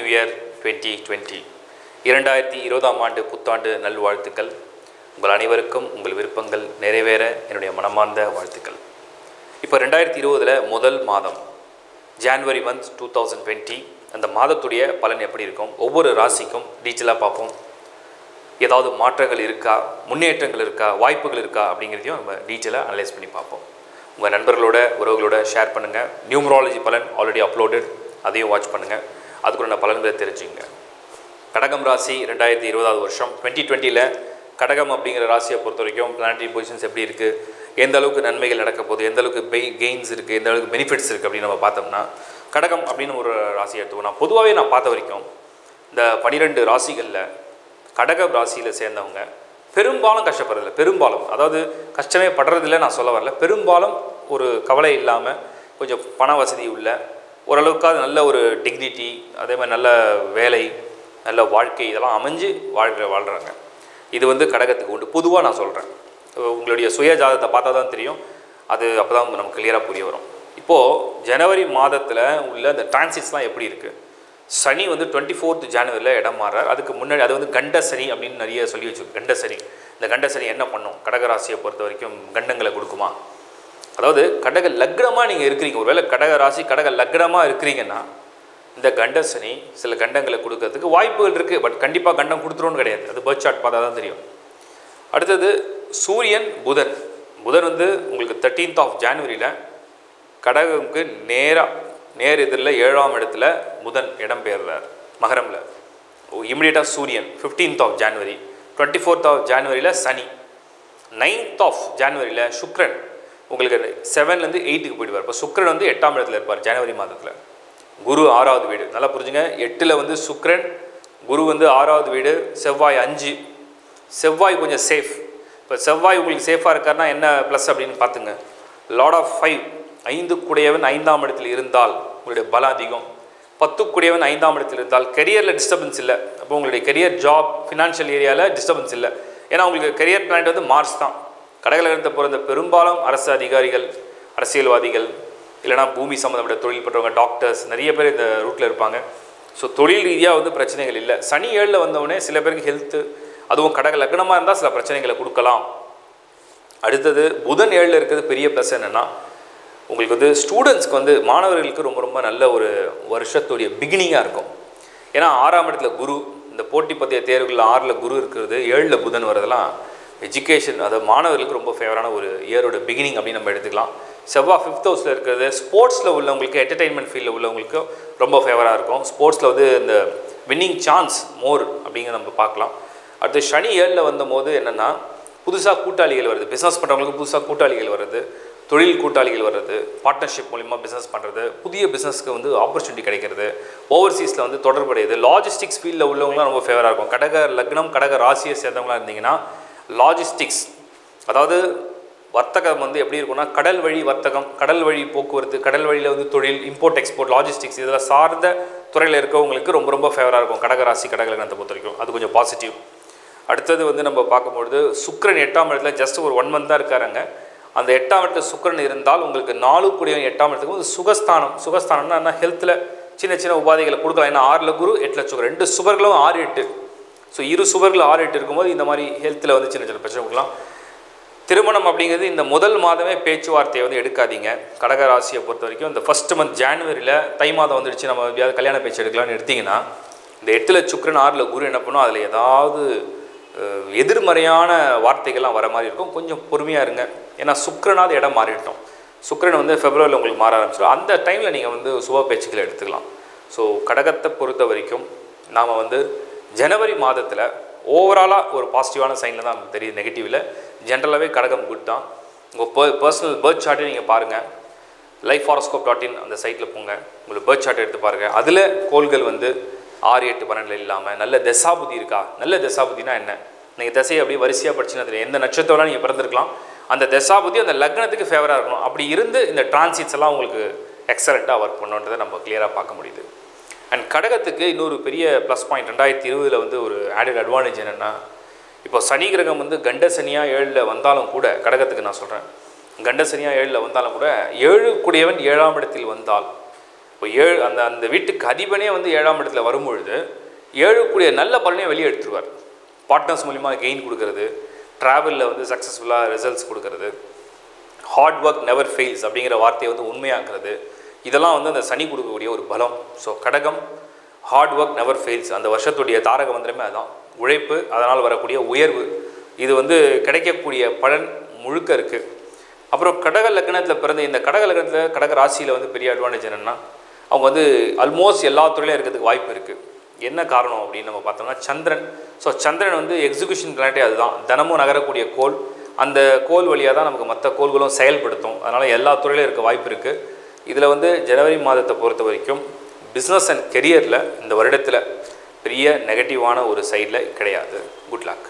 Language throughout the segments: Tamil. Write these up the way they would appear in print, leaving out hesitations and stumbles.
இயர் 2020 2020ஆம் ஆண்டு புத்தாண்டு நல்வாழ்த்துக்கள். உங்கள் அனைவருக்கும் உங்கள் விருப்பங்கள் நிறைவேற என்னுடைய மனமார்ந்த வாழ்த்துக்கள். இப்போ 2020 முதல் மாதம் ஜான்வரி மந்த் 2020 அந்த மாதத்துடைய பலன் எப்படி இருக்கும், ஒவ்வொரு ராசிக்கும் டீட்டெயிலாக பார்ப்போம். ஏதாவது மாற்றங்கள் இருக்கா, முன்னேற்றங்கள் இருக்கா, வாய்ப்புகள் இருக்கா அப்படிங்கிறதையும் நம்ம டீட்டெயிலாக அனலைஸ் பண்ணி பார்ப்போம். உங்கள் நண்பர்களோட உறவுகளோட ஷேர் பண்ணுங்கள். நியூமராலஜி பலன் ஆல்ரெடி அப்லோடட், அதையும் வாட்ச் பண்ணுங்கள். அதுக்குள்ள பலன்களை தெரிஞ்சுங்க. கடகம் ராசி 2020 வருஷம் 2020 கடகம் அப்படிங்கிற ராசியை பொறுத்த வரைக்கும் பிளானட்டரி பொசிஷன்ஸ் எப்படி இருக்குது, எந்த அளவுக்கு நன்மைகள் நடக்க போகுது, எந்த அளவுக்கு கெயின்ஸ் இருக்குது, எந்த அளவுக்கு பெனிஃபிட்ஸ் இருக்குது அப்படின்னு நம்ம பார்த்தோம்னா, கடகம் அப்படின்னு ஒரு ராசியை எடுத்துக்கணும். பொதுவாகவே நான் பார்த்த வரைக்கும் இந்த 12 ராசிகளில் கடகம் ராசியில் சேர்ந்தவங்க பெரும்பாலும் கஷ்டப்படுறதில்ல. பெரும்பாலும், அதாவது கஷ்டமே படுறதில்லை நான் சொல்ல வரல, பெரும்பாலும் ஒரு கவலை இல்லாமல் கொஞ்சம் பண வசதி உள்ள, ஓரளவுக்காக நல்ல ஒரு டிக்னிட்டி, அதே மாதிரி நல்ல வேலை, நல்ல வாழ்க்கை, இதெல்லாம் அமைஞ்சு வாழ்கிறாங்க. இது கடகத்துக்கு உண்டு. பொதுவாக நான் சொல்கிறேன், உங்களுடைய சுய ஜாதகத்தை பார்த்தா தான் தெரியும், அது அப்போ தான் நமக்கு கிளியராக புரிய வரும். இப்போது ஜனவரி மாதத்தில் உள்ள அந்த டிரான்சிட்ஸ்லாம் எப்படி இருக்குது. சனி 24th ஜனவரியில் இடம் மாறார். அதுக்கு முன்னாடி அது கண்ட சனி அப்படின்னு நிறைய சொல்லி வச்சுருக்கு. கண்ட சனி, இந்த கண்ட சனி என்ன பண்ணும், கடகராசியை பொறுத்த வரைக்கும் கண்டங்களை கொடுக்குமா? அதாவது கடக லக்னமாக நீங்கள் இருக்கிறீங்க, ஒருவேளை கடக ராசி கடக லக்னமாக இருக்கிறீங்கன்னா இந்த கண்ட சனி சில கண்டங்களை கொடுக்கறதுக்கு வாய்ப்புகள் இருக்குது. பட் கண்டிப்பாக கண்டம் கொடுத்துருவோன்னு கிடையாது, அது பர்த் சார்ட் பார்த்தா தான் தெரியும். அடுத்தது சூரியன் புதன். புதன் உங்களுக்கு 13th ஜனவரியில் கடகமுக்கு நேர் எதிரில் 7ஆம் இடத்துல புதன் இடம் பெயர்றார் மகரமில். இமிடியேட்டாக சூரியன் 15th ஜனவரி, 24th ஜனவரியில் சனி, 9th ஜனவரியில் சுக்ரன் உங்களுக்கு 7லேருந்து 8க்கு போயிடுவார். இப்போ சுக்ரன் 8ஆம் இடத்துல இருப்பார் ஜனவரி மாதத்தில். குரு 6வது வீடு, நல்லா புரிஞ்சுங்க. 8ல் சுக்ரன், குரு 6வது வீடு, செவ்வாய் 5. செவ்வாய் கொஞ்சம் சேஃப். இப்போ செவ்வாய் உங்களுக்கு சேஃபாக இருக்காருன்னா என்ன ப்ளஸ் அப்படின்னு பார்த்துங்க. லார்ட் ஆஃப் 5, 5 கூடையவன் 5ஆம் இடத்தில் இருந்தால் உங்களுடைய பலம் அதிகம். 10 கூடையவன் 5ஆம் இடத்தில் இருந்தால் கெரியரில் டிஸ்டர்பன்ஸ் இல்லை. அப்போ உங்களுடைய கெரியர், ஜாப், ஃபினான்ஷியல் ஏரியாவில் டிஸ்டர்பன்ஸ் இல்லை. ஏன்னா உங்களுக்கு கெரியர் பிளானட் மார்ஸ் தான். கடகலகத்தை பிறந்த பெரும்பாலும் அரசு அதிகாரிகள், அரசியல்வாதிகள், இல்லைனா பூமி சம்மந்தப்பட்ட தொழில் பெற்றவங்க, டாக்டர்ஸ், நிறைய பேர் இந்த ரூட்டில் இருப்பாங்க. ஸோ தொழில் ரீதியாக பிரச்சனைகள் இல்லை. சனி 7ல் வந்தவுடனே சில பேருக்கு ஹெல்த்து, அதுவும் கடக லக்னமாக இருந்தால் சில பிரச்சனைகளை கொடுக்கலாம். அடுத்தது புதன் 7ல் இருக்கிறது பெரிய ப்ளஸ் என்னென்னா, உங்களுக்கு ஸ்டூடெண்ட்ஸ்க்கு மாணவர்களுக்கு ரொம்ப ரொம்ப நல்ல ஒரு வருஷத்துடைய பிகினிங்காக இருக்கும். ஏன்னா 6ஆம் இடத்துல குரு, இந்த போட்டி பத்திய தேர்வுகளில் 6ல் குரு இருக்கிறது, 7ல் புதன் வரதெல்லாம் எஜுகேஷன், அதாவது மாணவர்களுக்கு ரொம்ப ஃபேவரான ஒரு இயரோட பிகினிங் அப்படின்னு நம்ம எடுத்துக்கலாம். செவ்வாய் 5th ஹவுஸில் இருக்கிறது ஸ்போர்ட்ஸில் உள்ளவங்களுக்கு, என்டர்டெயின்மெண்ட் ஃபீல்டில் உள்ளவங்களுக்கு ரொம்ப ஃபேவராக இருக்கும். ஸ்போர்ட்ஸில் இந்த வின்னிங் சான்ஸ் மோர் அப்படிங்கிறத நம்ம பார்க்கலாம். அடுத்து சனி 7ல் வந்தபோது என்னென்னா, புதுசாக கூட்டாளிகள் வருது, பிஸ்னஸ் பண்ணுறவங்களுக்கு புதுசாக கூட்டாளிகள் வருது, தொழில் கூட்டாளிகள் வர்றது, பார்ட்னர்ஷிப் மூலிமா பிஸ்னஸ் பண்ணுறது, புதிய பிஸ்னஸ்க்கு ஆப்பர்ச்சுனிட்டி கிடைக்கிறது, ஓவர்சீஸில் தொடர்புடையது, லாஜிஸ்டிக்ஸ் ஃபீல்டில் உள்ளவங்களாம் ரொம்ப ஃபேவராக இருக்கும். கடக லக்னம் கடக ராசியை சேர்ந்தவங்களாக இருந்தீங்கன்னா லாஜிஸ்டிக்ஸ், அதாவது வர்த்தகம் எப்படி இருக்குன்னா, கடல் வழி வர்த்தகம், கடல் வழி போக்குவரத்து, கடல் வழியில் தொழில், இம்போர்ட் எக்ஸ்போர்ட், லாஜிஸ்டிக்ஸ், இதில் சார்ந்த துறையில் இருக்கவங்களுக்கு ரொம்ப ரொம்ப ஃபேவராக இருக்கும் கடகராசி கடகலக்னத்தை பொறுத்த வரைக்கும். அது கொஞ்சம் பாசிட்டிவ். அடுத்தது நம்ம பார்க்கும்பொழுது சுக்கிரன் 8ஆம் இடத்துல ஜஸ்ட் ஒரு 1 month தான் இருக்காருங்க. அந்த 8ஆம் இடத்துல சுக்கிரன் இருந்தால் உங்களுக்கு 4 கூடிய 8ஆம் இடத்துக்கு சுகஸ்தானம். சுகஸ்தானம்னா என்ன, ஹெல்த்தில் சின்ன சின்ன உபாதைகளை கொடுக்கலாம். ஏன்னா 6ல் குரு 8ல் சுக்கரன், 2 சுவர்களும் 6, 8. ஸோ 2 சுவர்கள் 6, 8 இருக்கும்போது இந்த மாதிரி ஹெல்த்தில் சின்ன சின்ன பிரச்சனை கொடுக்கலாம். திருமணம் அப்படிங்கிறது இந்த முதல் மாதமே பேச்சுவார்த்தையை எடுக்காதீங்க. கடகராசியை பொறுத்த வரைக்கும் இந்த ஃபஸ்ட் மந்த் ஜான்வரியில் தை மாதம் வந்துடுச்சு, நம்ம எப்படியாவது கல்யாண பேச்சு எடுக்கலாம்னு எடுத்திங்கன்னா, இந்த 8ல் சுக்கிரன் 6ல் குரு என்ன பண்ணும், அதில் ஏதாவது எதிர்மறையான வார்த்தைகள்லாம் வர மாதிரி இருக்கும். கொஞ்சம் பொறுமையாக இருங்க. ஏன்னா சுக்கிரனாவது இடம் மாறிட்டோம். சுக்கிரன் ஃபெப்ரவரியில் உங்களுக்கு மாற ஆரம்பிச்சிடும். அந்த டைமில் நீங்கள் சுப பேச்சுக்களை எடுத்துக்கலாம். ஸோ கடகத்தை பொறுத்த வரைக்கும் நாம் ஜனவரி மாதத்தில் ஓவராலாக ஒரு பாசிட்டிவான சைனில் தான் நமக்கு தெரியுது. நெகட்டிவில் ஜென்ரலாகவே கடகம் குட் தான். உங்கள் பர்சனல் பர்த் சார்ட்டை நீங்கள் பாருங்கள். lifehoroscope.in அந்த சைட்டில் போங்க, உங்களுக்கு பர்த் சார்ட் எடுத்து பாருங்கள். அதில் கோள்கள் 6, 8, 12 இல்லாமல் நல்ல தசாபுதி இருக்கா. நல்ல தசாபுதினா என்ன, நீங்கள் தசையை அப்படியே வரிசையாக படிச்சுன்னா தெரியும். எந்த நட்சத்திரம்லாம் நீங்கள் பிறந்திருக்கலாம், அந்த தசாபுதி அந்த லக்னத்துக்கு ஃபேவராக இருக்கணும். அப்படி இருந்து இந்த டிரான்சிட்ஸ் எல்லாம் உங்களுக்கு எக்ஸலண்ட்டாக ஒர்க் பண்ணுன்றதை நம்ம கிளியராக பார்க்க முடியுது. அண்ட் கடகத்துக்கு இன்னொரு பெரிய ப்ளஸ் பாயிண்ட் 2020 ஒரு ஆடட் அட்வான்டேஜ் என்னென்னா, இப்போ சனி கிரகம் கண்ட சனியாக 7ல் வந்தாலும் கூட, கடகத்துக்கு நான் சொல்கிறேன், கண்ட சனியாக 7ல் வந்தாலும் கூட 7 கூடியவன் 7ஆம் இடத்தில் வந்தால் இப்போ 7 அந்த வீட்டுக்கு அதிபனே வந்து 7ஆம் இடத்துல வரும்பொழுது 7 நல்ல பலனையும் வெளியே எடுத்துருவார். பார்ட்னர்ஸ் மூலிமா கெயின் கொடுக்கறது, ட்ராவலில் வந்து சக்ஸஸ்ஃபுல்லாக ரிசல்ட்ஸ் கொடுக்கறது, ஹார்ட் ஒர்க் நெவர் ஃபெயில்ஸ் அப்படிங்கிற வார்த்தையை வந்து உண்மையாக்குறது, இதெல்லாம் வந்து அந்த சனி கொடுக்கக்கூடிய ஒரு பலம். ஸோ கடகம் ஹார்ட் ஒர்க் நெவர் ஃபெயில்ஸ், அந்த வருஷத்துடைய தாரக மந்திரமே அதுதான். உழைப்பு, அதனால் வரக்கூடிய உயர்வு, இது வந்து கிடைக்கக்கூடிய பலன் முழுக்க இருக்குது. அப்புறம் கடக லக்னத்தில் பிறந்த இந்த கடக லக்னத்தில் கடக ராசியில் வந்து பெரிய அட்வான்டேஜ் என்னென்னா, அவங்க வந்து ஆல்மோஸ்ட் எல்லா துறையிலும் இருக்கிறதுக்கு வாய்ப்பு இருக்குது. என்ன காரணம் அப்படின்னு நம்ம பார்த்தோம்னா சந்திரன். ஸோ சந்திரன் வந்து எக்ஸிக்யூஷன் பிளானட்டே அதுதான், தினமும் நகரக்கூடிய கோள். அந்த கோள் வழியாக தான் நமக்கு மற்ற கோள்களும் செயல்படுத்தும். அதனால் எல்லா துறையிலும் இருக்க வாய்ப்பு இருக்குது. இதில் வந்து ஜனவரி மாதத்தை பொறுத்த வரைக்கும் பிஸ்னஸ் அண்ட் கெரியரில் இந்த வருடத்தில் பெரிய நெகட்டிவான ஒரு சைடில் கிடையாது. Good luck.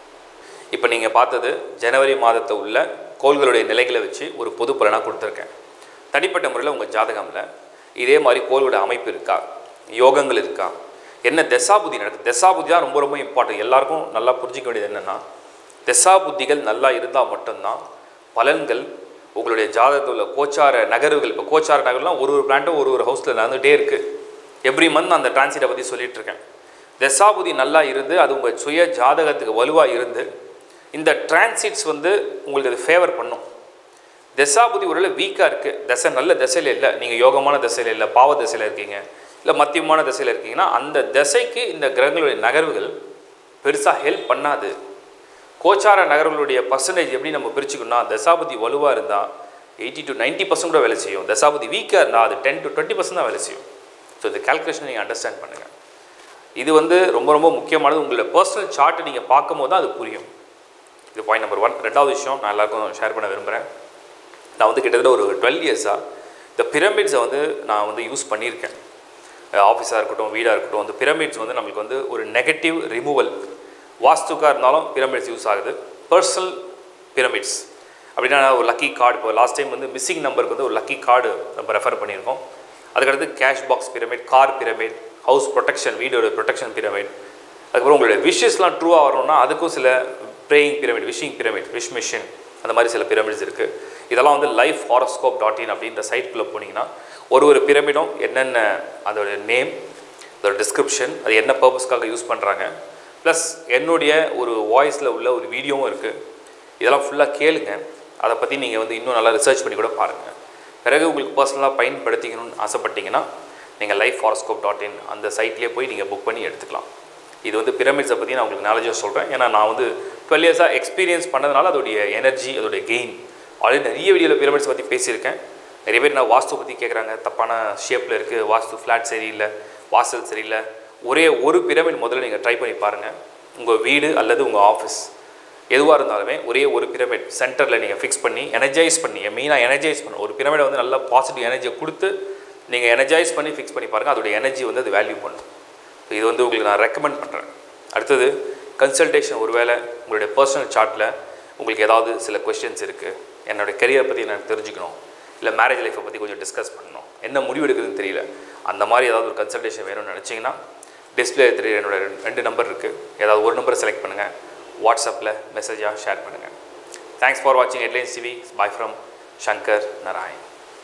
இப்போ நீங்கள் பார்த்தது ஜனவரி மாதத்தை உள்ள கோள்களுடைய நிலைகளை வச்சு ஒரு பொது பலனாக கொடுத்துருக்கேன். தனிப்பட்ட முறையில் உங்கள் ஜாதகமில் இதே மாதிரி கோளோட அமைப்பு இருக்கா, யோகங்கள் இருக்கா, என்ன தசாபுத்தி நடக்குது. தசாபுத்தி தான் ரொம்ப ரொம்ப இம்பார்ட்டன்ட். எல்லாருக்கும் நல்லா புரிஞ்சிக்க வேண்டியது என்னென்னா, தசாபுத்திகள் நல்லா இருந்தால் மட்டும்தான் பலன்கள் உங்களுடைய ஜாதகத்தில் உள்ள கோச்சார நகர்வுகள். இப்போ கோச்சார நகர்லாம் ஒரு பிளான்ட்டும் ஒரு ஹவுஸில் நடந்துகிட்டே இருக்குது. எவ்ரி மந்த் அந்த டிரான்சிட்டை பற்றி சொல்லிகிட்டு இருக்கேன். தசாபுத்தி நல்லா இருந்து அது உங்கள் சுய ஜாதகத்துக்கு வலுவாக இருந்து இந்த டிரான்சிட்ஸ் வந்து உங்களுக்கு அது ஃபேவர் பண்ணும். தசாபுத்தி ஒரு வீக்காக இருக்குது, தசை நல்ல தசையில் இல்லை, நீங்கள் யோகமான தசையில் இல்லை, பாவ தசையில் இருக்கீங்க, இல்லை மத்தியமான தசையில் இருக்கீங்கன்னா அந்த தசைக்கு இந்த கிரகங்களுடைய நகர்வுகள் பெருசாக ஹெல்ப் பண்ணாது. கோச்சார நகர்களுடைய பர்சன்டேஜ் எப்படி நம்ம பிரிச்சுக்கணும்னா, தசாபதி வலுவாக இருந்தால் 80 to 90% கூட வேலை செய்யும். தசாபதி வீக்காக இருந்தால் அது 10 to 20% தான் வேலை செய்யும். ஸோ இந்த கால்குலேஷனை நீங்கள் அண்டர்ஸ்டாண்ட் பண்ணுங்கள். இது வந்து ரொம்ப ரொம்ப முக்கியமானது. உங்களோட பர்சனல் சார்ட்டை நீங்கள் பார்க்கும் போது தான் அது புரியும். இது பாயிண்ட் நம்பர் 1. ரெண்டாவது விஷயம் நான் எல்லாருக்கும் ஷேர் பண்ண விரும்புகிறேன். நான் வந்து கிட்டத்தட்ட ஒரு 12 இயர்ஸாக இந்த பிரமிட்ஸை வந்து நான் வந்து யூஸ் பண்ணியிருக்கேன். ஆஃபீஸாக இருக்கட்டும், வீடாக இருக்கட்டும், அந்த பிரமிட்ஸ் வந்து நம்மளுக்கு வந்து ஒரு நெகட்டிவ் ரிமூவல். வாஸ்துக்காக இருந்தாலும் பிரமிட்ஸ் யூஸ் ஆகுது. பர்சனல் பிரமிட்ஸ் அப்படின்னா ஒரு லக்கி கார்டு. இப்போ லாஸ்ட் டைம் வந்து மிஸ்ஸிங் நம்பருக்கு வந்து ஒரு லக்கி கார்டு நம்ம ரெஃபர் பண்ணியிருக்கோம். அதுக்கடுத்து cash box pyramid, car pyramid, house protection, வீடோட ப்ரொடெக்ஷன் பிரமிட். அதுக்கப்புறம் உங்களுடைய விஷஸ்லாம் ட்ரூவாக வரணும்னா அதுக்கும் சில praying pyramid, wishing pyramid, wish machine, அந்த மாதிரி சில பிரமிட்ஸ் இருக்குது. இதெல்லாம் வந்து lifehoroscope.in அப்படின்ற சைட்குள்ளே போனீங்கன்னா ஒரு பிரமிடும் என்னென்ன அதோடய நேம், அதோட டிஸ்கிரிப்ஷன், அது என்ன பர்பஸ்க்காக யூஸ் பண்ணுறாங்க, ப்ளஸ் என்னுடைய ஒரு வாய்ஸில் உள்ள ஒரு வீடியோவும் இருக்குது. இதெல்லாம் ஃபுல்லாக கேளுங்க. அதை பற்றி நீங்கள் வந்து இன்னும் நல்லா ரிசர்ச் பண்ணி கூட பாருங்கள். பிறகு உங்களுக்கு பர்சனலாக பயன்படுத்திக்கணும்னு ஆசைப்பட்டீங்கன்னா நீங்கள் lifehoroscope.in அந்த சைட்லேயே போய் நீங்கள் புக் பண்ணி எடுத்துக்கலாம். இது வந்து பிரமிட்ஸை பற்றி நான் உங்களுக்கு நாலேஜாக சொல்கிறேன். ஏன்னா நான் வந்து 12 இயர்ஸாக எக்ஸ்பீரியன்ஸ் பண்ணதுனால அதோடைய எனர்ஜி, அதோடைய கெயின். ஆல்ரெடி நிறைய வீடியோவில் பிரமிட்ஸ் பற்றி பேசியிருக்கேன். நிறைய பேர் நான் வாஸ்து பற்றி கேட்குறாங்க. தப்பான ஷேப்பில் இருக்குது, வாஸ்து ஃப்ளாட் சரியில்லை, வாசல் சரியில்லை. ஒரே ஒரு பிரமிட் முதல்ல நீங்கள் ட்ரை பண்ணி பாருங்கள். உங்கள் வீடு அல்லது உங்கள் ஆஃபீஸ் எதுவாக இருந்தாலுமே ஒரே ஒரு பிரமிட் சென்டரில் நீங்கள் ஃபிக்ஸ் பண்ணி எனர்ஜைஸ் பண்ணி, மெயினாக எனர்ஜைஸ் பண்ணணும். ஒரு பிரமிடை வந்து நல்லா பாசிட்டிவ் எனர்ஜியை கொடுத்து நீங்கள் எனர்ஜைஸ் பண்ணி ஃபிக்ஸ் பண்ணி பாருங்கள். அதோடைய எனர்ஜி வந்து அது வேல்யூ பண்ணும். ஸோ இது வந்து உங்களுக்கு நான் ரெக்கமெண்ட் பண்ணுறேன். அடுத்தது கன்சல்டேஷன். ஒருவேளை உங்களுடைய பர்சனல் சார்ட்டில் உங்களுக்கு ஏதாவது சில கொஸ்டின்ஸ் இருக்குது, என்னோடய கெரியரை பற்றி நான் தெரிஞ்சுக்கணும், இல்லை மேரேஜ் லைஃப்பை பற்றி கொஞ்சம் டிஸ்கஸ் பண்ணணும், என்ன முடிவு எடுக்குதுன்னு தெரியல, அந்த மாதிரி ஏதாவது ஒரு கன்சல்டேஷன் வேணும்னு நினச்சிங்கன்னா டிஸ்பிளே தெரியுற என்னோட 2 நம்பர் இருக்குது. ஏதாவது ஒரு நம்பரை செலக்ட் பண்ணுங்கள், வாட்ஸ்அப்பில் மெசேஜாக ஷேர் பண்ணுங்கள். தேங்க்ஸ் ஃபார் வாட்சிங் headlines TV. Bye from Shankar Narayan.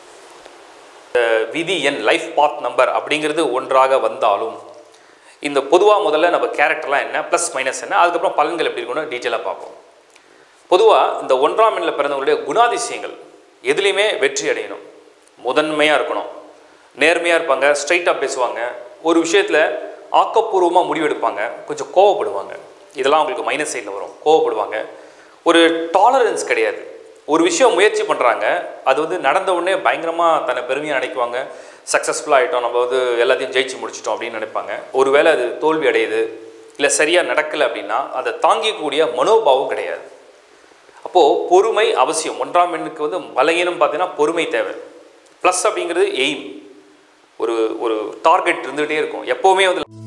விதி எண், லைஃப் பாத் நம்பர் அப்படிங்கிறது ஒன்றாக வந்தாலும் இந்த பொதுவாக முதல்ல நம்ம கேரக்டர்லாம் என்ன, ப்ளஸ் மைனஸ் என்ன, அதுக்கப்புறம் பலன்கள் எப்படி இருக்குன்னு டீட்டெயிலாக பார்ப்போம். பொதுவாக இந்த 1ஆம் எண்ணில் பிறந்தவங்களுடைய குணாதிசயங்கள் எதுலேயுமே வெற்றி அடையணும். முதன்மையாக இருக்கணும், நேர்மையாக இருப்பாங்க, ஸ்ட்ரைட்டாக பேசுவாங்க, ஒரு விஷயத்தில் ஆக்கப்பூர்வமாக முடிவெடுப்பாங்க, கொஞ்சம் கோவப்படுவாங்க. இதெல்லாம் அவங்களுக்கு மைனஸ் சைடில் வரும். கோவப்படுவாங்க, ஒரு டாலரன்ஸ் கிடையாது. ஒரு விஷயம் முயற்சி பண்ணுறாங்க, அது வந்து நடந்த உடனே பயங்கரமாக தன்னை பெருமையாக நினைக்குவாங்க. சக்ஸஸ்ஃபுல்லாக ஆகிட்டோம், நம்ம வந்து எல்லாத்தையும் ஜெயிச்சு முடிச்சிட்டோம் அப்படின்னு நினைப்பாங்க. ஒருவேளை அது தோல்வி அடையுது, இல்லை சரியாக நடக்கலை அப்படின்னா அதை தாங்கிக்கூடிய மனோபாவம் கிடையாது. அப்போது பொறுமை அவசியம். 1ஆம் எண்ணுக்கு வந்து பலகீனம் பார்த்தீங்கன்னா பொறுமை தேவை. ப்ளஸ் அப்படிங்கிறது எய்ம், ஒரு டார்கெட் இருந்துகிட்டே இருக்கும் எப்போவுமே வந்து.